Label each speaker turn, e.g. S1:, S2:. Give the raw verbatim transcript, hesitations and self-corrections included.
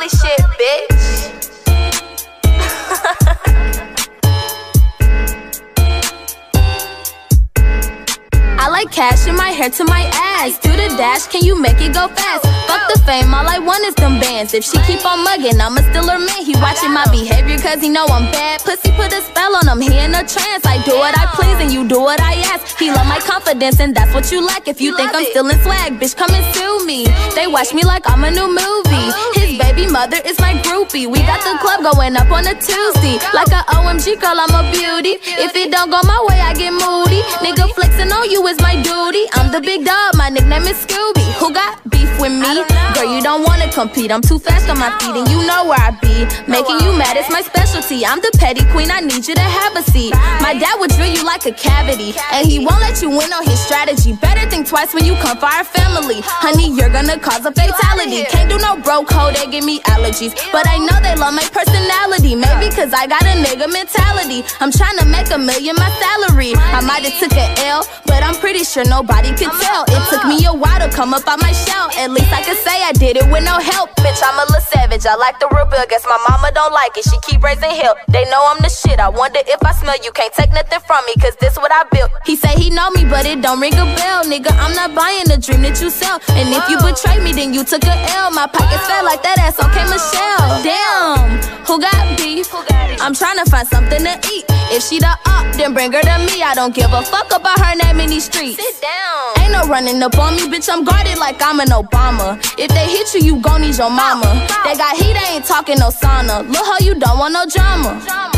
S1: Philly shit, bitch. I like cash in my hair to my ass. Do the dash, can you make it go fast? Fuck the fame, all I want is them bands. If she keep on mugging, I'ma still her man. He watching my behavior cause he know I'm bad. Pussy put a spell on him, he in a trance. I do what I please and you do what I ask. He love my confidence and that's what you like. If you think I'm still in swag, bitch, come and sue me. They watch me like I'm a new movie. His baby mother is my groupie. We got the club going up on a Tuesday. Like a O M G girl, I'm a beauty. If it don't go my way, I get moody. Nigga flexing on you is my duty. I'm the big dog, my nickname is Scooby. Who got beef with me? Girl, you don't wanna compete. I'm too fast on my feet and you know where I be. Making you mad is my specialty. I'm the petty queen, I need you to have a seat. My dad would drill you like a cavity, and he won't let you win on his strategy. Better think twice when you come for our family. Honey, you're gonna cause a fatality. Can't do no bro code, they give me allergies. But I know they love my personality. Maybe cause I got a nigga mentality. I'm trying to make a million my salary. I might have took an L, but I'm pretty sure nobody could tell. It took me a while to come up out my shell. At least I could say I did it with no help. Bitch, I'm a little savage, I like the real bill. Guess my mama don't like it, she keep raising hell. They know I'm the shit, I wonder if I smell you. Can't take nothing from me, cause this what I built. He say he know me, but it don't ring a bell. Nigga, I'm not buying the dream that you sell. And if you betray me, then you took a L. My pockets felt like that ass on K Michelle. Damn, who got beef? I'm trying to find something to eat. If she the up, then bring her to me. I don't give a fuck about her name in these streets. Sit down. Ain't no running up on me, bitch, I'm guarded like I'm an Obama. If they hit you, you gon' need your mama. They got heat, they ain't talking no sauna. Look how you don't want no drama.